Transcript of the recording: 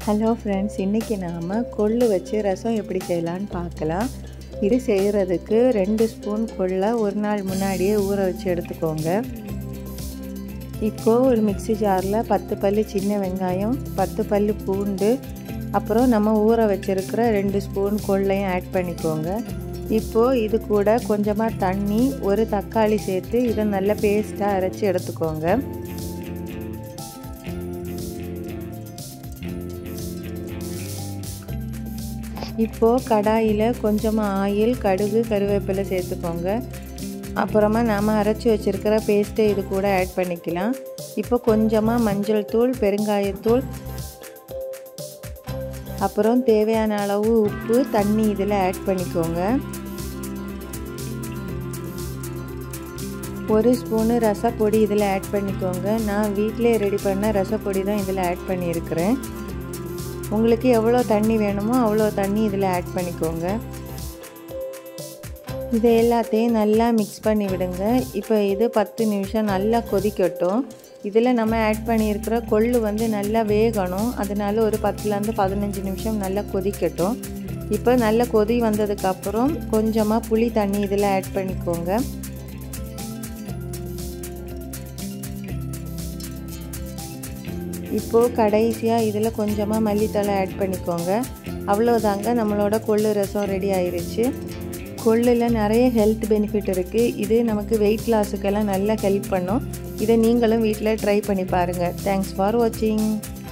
Hello friends, இன்றைக்கி நாம் கொள்ளு வச்சு ரசம் எப்படி செய்யலான்னு பார்க்கலாம். இது செய்கிறதுக்கு 2 ஸ்பூன் கொள்ளை ஒரு நாள் முன்னாடியே ஊற வச்சு எடுத்துக்கோங்க. இப்போது ஒரு மிக்ஸி ஜாரில் 10 பல் சின்ன வெங்காயம், 10 பல் பூண்டு, அப்புறம் நம்ம ஊற வச்சுருக்கிற 2 ஸ்பூன் கொள்ளையும் ஆட் பண்ணிக்கோங்க. இப்போது இது கூட கொஞ்சமாக தண்ணி, ஒரு தக்காளி சேர்த்து இதை நல்ல பேஸ்ட்டாக அரைச்சி எடுத்துக்கோங்க. இப்போது கடாயில் கொஞ்சமாக ஆயில், கடுகு, கருவேப்பிலை சேர்த்துக்கோங்க. அப்புறமா நாம் அரைச்சி வச்சுருக்கிற பேஸ்ட்டை இது கூட ஆட் பண்ணிக்கலாம். இப்போ கொஞ்சமாக மஞ்சள் தூள், பெருங்காயத்தூள், அப்புறம் தேவையான அளவு உப்பு, தண்ணி இதில் ஆட் பண்ணிக்கோங்க. 1 ஸ்பூனு ரசப்பொடி இதில் ஆட் பண்ணிக்கோங்க. நான் வீட்டிலே ரெடி பண்ண ரசப்பொடி தான் இதில் ஆட் பண்ணியிருக்கிறேன். உங்களுக்கு எவ்வளோ தண்ணி வேணுமோ அவ்வளோ தண்ணி இதில் ஆட் பண்ணிக்கோங்க. இதை எல்லாத்தையும் நல்லா மிக்ஸ் பண்ணி விடுங்க. இப்போ இது 10 நிமிஷம் நல்லா கொதிக்கட்டும். இதில் நம்ம ஆட் பண்ணியிருக்கிற கொள்ளு நல்லா வேகணும். அதனால ஒரு 10லேருந்து 15 நிமிஷம் நல்லா கொதிக்கட்டும். இப்போ நல்ல கொதி வந்ததுக்கப்புறம் கொஞ்சமாக புளி தண்ணி இதில் ஆட் பண்ணிக்கோங்க. இப்போது கடைசியாக இதில் கொஞ்சமாக மல்லித்தழை ஆட் பண்ணிக்கோங்க. அவ்வளோதாங்க, நம்மளோட கொள்ளு ரசம் ரெடி ஆயிடுச்சு. கொள்ளில் நிறைய ஹெல்த் பெனிஃபிட் இருக்குது. இது நமக்கு வெயிட் லாஸுக்கெல்லாம் நல்லா ஹெல்ப் பண்ணும். இதை நீங்களும் வீட்டில் ட்ரை பண்ணி பாருங்கள். தேங்க்ஸ் ஃபார் வாட்சிங்.